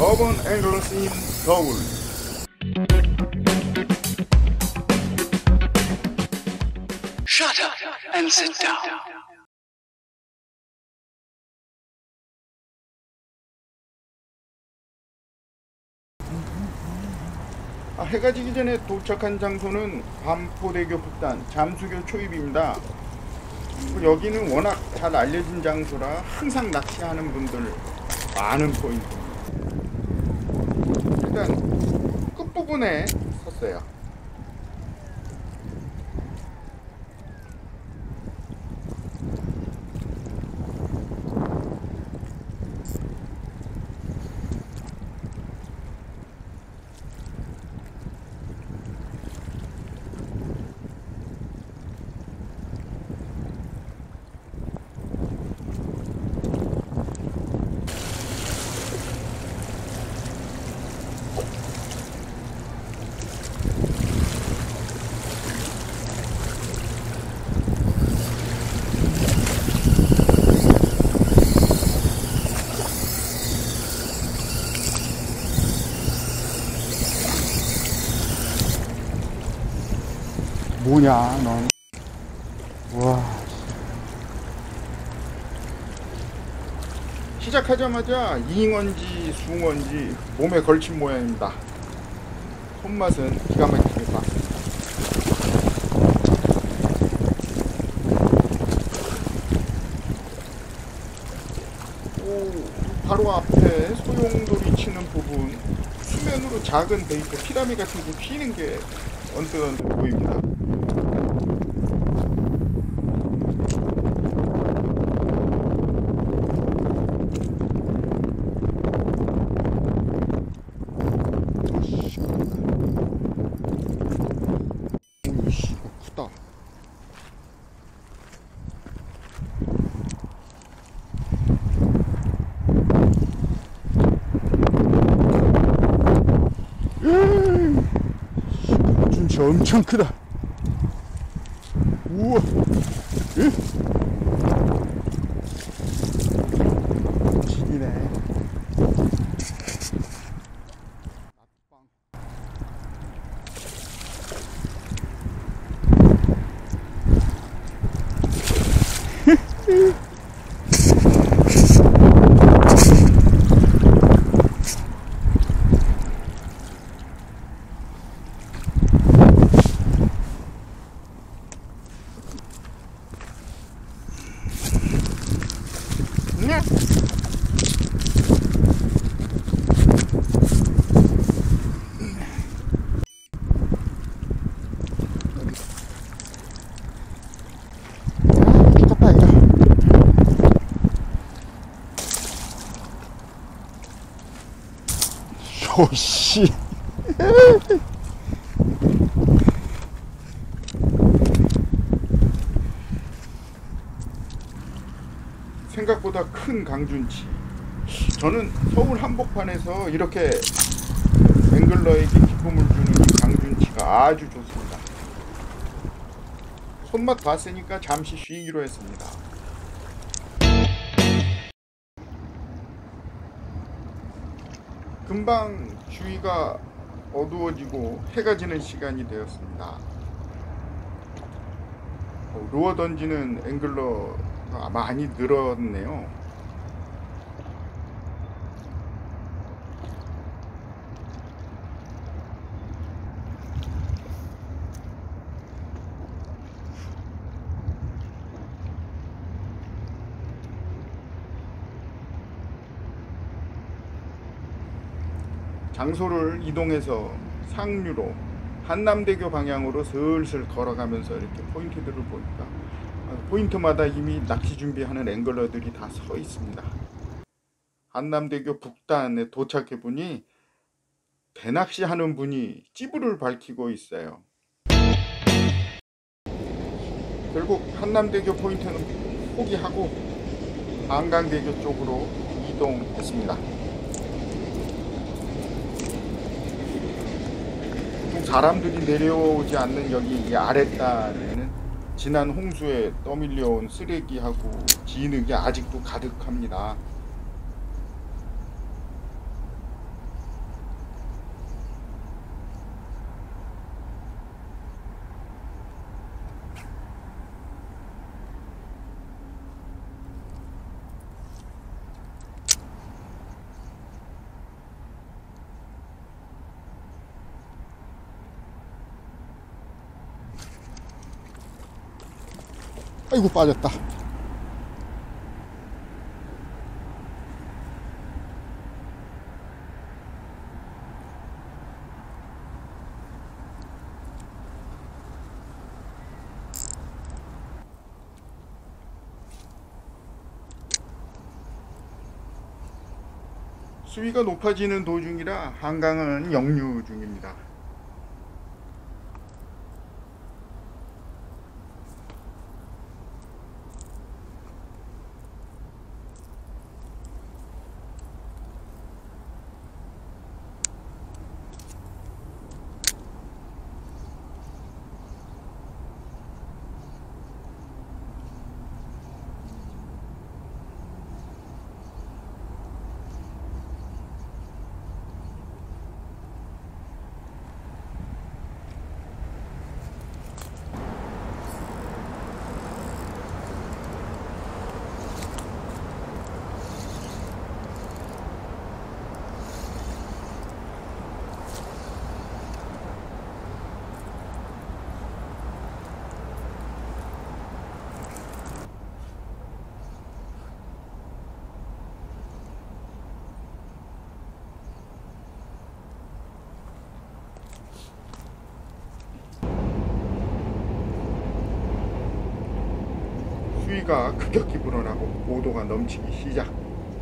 Urban Anglers in 서울. Shut up and sit down. 해가 지기 전에 도착한 장소는 반포대교 북단 잠수교 초입입니다. 여기는 워낙 잘 알려진 장소라 항상 낚시하는 분들 많은 포인트입니다. 일단 끝부분에 섰어요. 뭐냐 넌. 와, 시작하자마자 잉어인지 숭어인지 몸에 걸친 모양입니다. 손맛은 기가 막히게 봤습니다. 바로 앞에 소용돌이 치는 부분, 수면으로 작은 베이트 피라미 같은 거 피는 게 언뜻 보입니다. 오이씨, 이거 크다. 진짜 엄청 크다. 우와. 진이네. 오씨. 생각보다 큰 강준치. 저는 서울 한복판에서 이렇게 앵글러에게 기쁨을 주는 이 강준치가 아주 좋습니다. 손맛 봤으니까 잠시 쉬기로 했습니다. 금방 주위가 어두워지고 해가 지는 시간이 되었습니다. 루어 던지는 앵글러가 많이 늘었네요. 장소를 이동해서 상류로 한남대교 방향으로 슬슬 걸어가면서 이렇게 포인트들을 보니까 포인트마다 이미 낚시 준비하는 앵글러들이 다 서 있습니다. 한남대교 북단에 도착해 보니 배낚시 하는 분이 찌부를 밝히고 있어요. 결국 한남대교 포인트는 포기하고 한강대교 쪽으로 이동했습니다. 사람들이 내려오지 않는 여기 이 아랫단에는 지난 홍수에 떠밀려온 쓰레기하고 진흙이 아직도 가득합니다. 아이고 빠졌다. 수위가 높아지는 도중이라 한강은 역류 중입니다. 수위가 급격히 불어나고 고도가 넘치기 시작.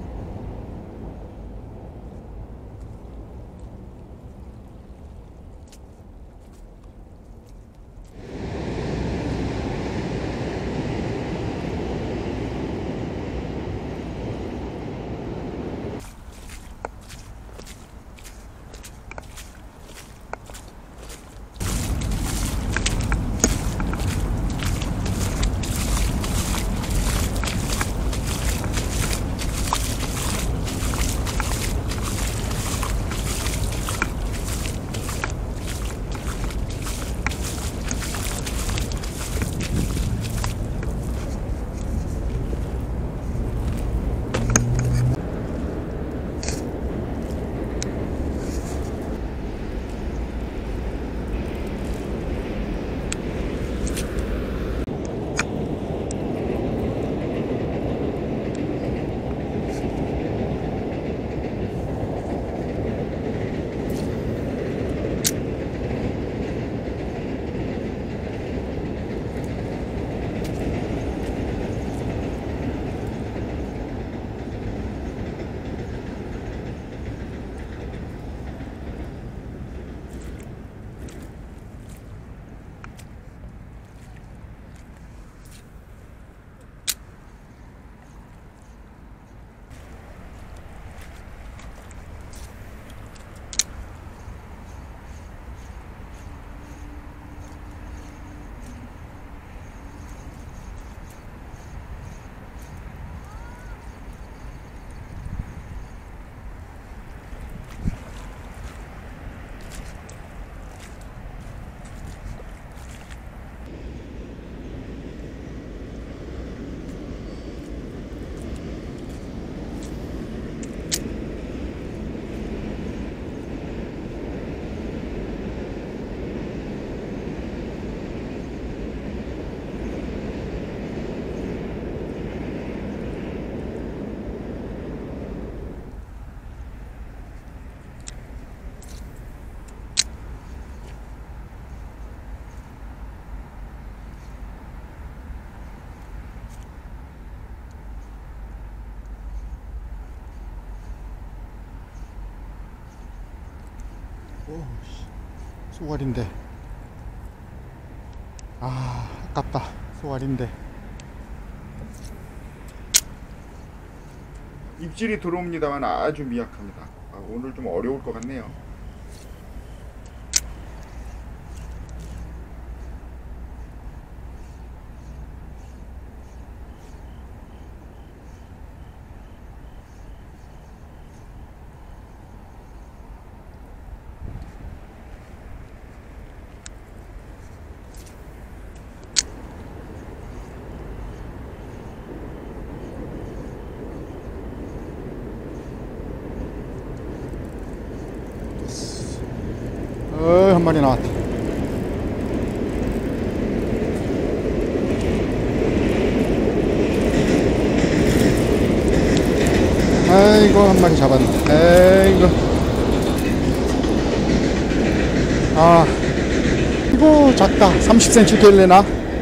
오, 쏘가리인데. 아, 아깝다. 쏘가리인데. 입질이 들어옵니다만 아주 미약합니다. 오늘 좀 어려울 것 같네요. 한 마리 나왔다. 아이고, 한 마리 잡았네. 에이구. 아, 이거 작다. 30cm 될래나?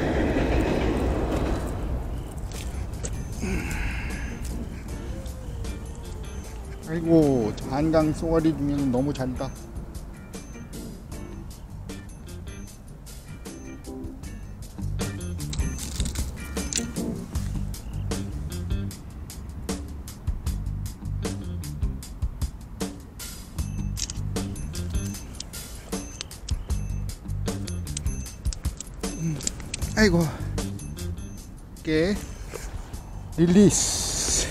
아이고, 한강 쏘가리 중에는 너무 잘다. 아이고, 깨 릴리스.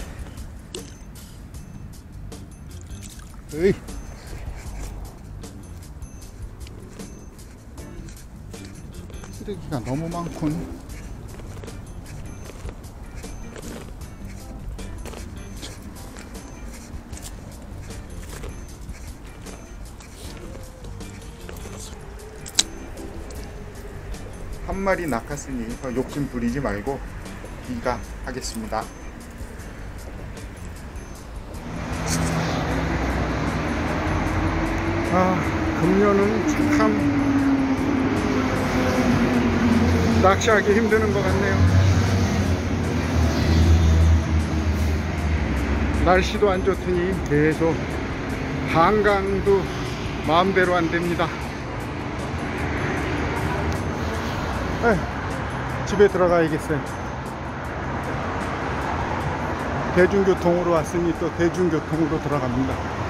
으이. 쓰레기가 너무 많군. 한 마리 낚았으니 욕심 부리지 말고 귀가하겠습니다. 아, 금년은 참 낚시하기 힘드는 것 같네요. 날씨도 안 좋더니 계속 한강도 마음대로 안 됩니다. 집에 들어가야겠어요. 대중교통으로 왔으니 또 대중교통으로 들어갑니다.